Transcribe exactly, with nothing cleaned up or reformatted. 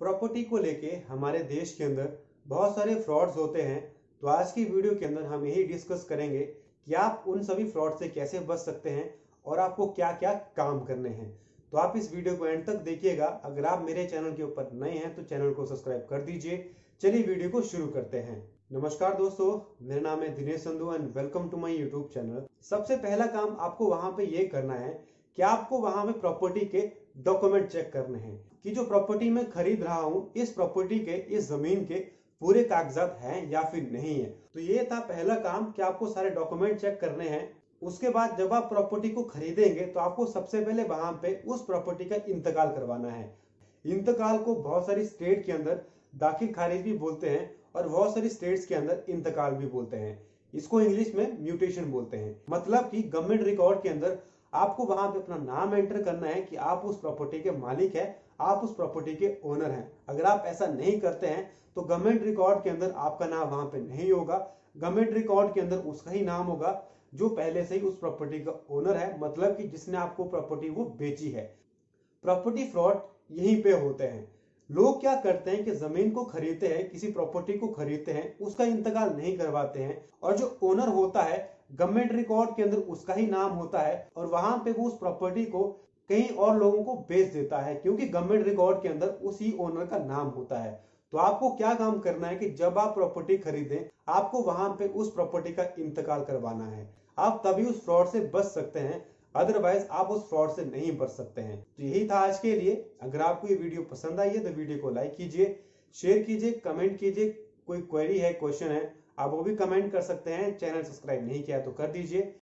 Property को लेके हमारे देश के अंदर बहुत सारे फ्रॉड्स होते हैं। तो आज की वीडियो के अंदर हम यही डिस्कस करेंगे कि आप उन सभी फ्रॉड से कैसे बच सकते हैं और आपको क्या क्या काम करने हैं। तो आप इस वीडियो को एंड तक देखिएगा। अगर आप मेरे चैनल के ऊपर नए हैं तो चैनल को सब्सक्राइब कर दीजिए। चलिए वीडियो को शुरू करते हैं। नमस्कार दोस्तों, मेरा नाम है Dinesh Sandhu and welcome to my YouTube channel. सबसे पहला काम आपको वहां पे ये करना है कि आपको वहां पे प्रॉपर्टी के डॉक्यूमेंट चेक करने हैं कि जो प्रॉपर्टी मैं खरीद रहा हूं इस प्रॉपर्टी के, इस जमीन के पूरे कागजात हैं या फिर नहीं है। तो ये था पहला काम कि आपको सारे डॉक्यूमेंट चेक करने हैं। उसके बाद जब आप प्रॉपर्टी को खरीदेंगे तो आपको सबसे पहले वहां पे उस प्रॉपर्टी का इंतकाल करवाना है। इंतकाल को बहुत सारी स्टेट के अंदर दाखिल खारिज भी बोलते हैं और बहुत सारी स्टेट्स के अंदर इंतकाल भी बोलते हैं। इसको इंग्लिश में म्यूटेशन बोलते हैं। मतलब कि गवर्नमेंट रिकॉर्ड के अंदर आपको वहां पे अपना नाम एंटर करना है कि आप उस प्रॉपर्टी के मालिक हैं, आप उस प्रॉपर्टी के ओनर हैं। अगर आप ऐसा नहीं करते हैं तो गवर्नमेंट रिकॉर्ड के अंदर आपका नाम वहां पे नहीं होगा। गवर्नमेंट रिकॉर्ड के अंदर उसका ही नाम होगा जो पहले से ही उस प्रॉपर्टी का ओनर है, मतलब कि जिसने आपको प्रॉपर्टी वो बेची है। प्रॉपर्टी फ्रॉड यहीं पे होते हैं। लोग क्या करते हैं कि जमीन को खरीदते हैं, किसी प्रॉपर्टी को खरीदते हैं, उसका इंतकाल नहीं करवाते हैं और जो ओनर होता है गवर्नमेंट रिकॉर्ड के अंदर उसका ही नाम होता है और वहां पे वो उस प्रॉपर्टी को कहीं और लोगों को बेच देता है, क्योंकि गवर्नमेंट रिकॉर्ड के अंदर उसी ओनर का नाम होता है। तो आपको क्या काम करना है कि जब आप प्रॉपर्टी खरीदें आपको वहां पे उस प्रॉपर्टी का इंतकाल करवाना है। आप तभी उस फ्रॉड से बच सकते हैं, अदरवाइज आप उस फ्रॉड से नहीं बच सकते हैं। तो यही था आज के लिए। अगर आपको ये वीडियो पसंद आई है तो वीडियो को लाइक कीजिए, शेयर कीजिए, कमेंट कीजिए। कोई क्वेरी है, क्वेश्चन है, आप वो भी कमेंट कर सकते हैं। चैनल सब्सक्राइब नहीं किया तो कर दीजिए।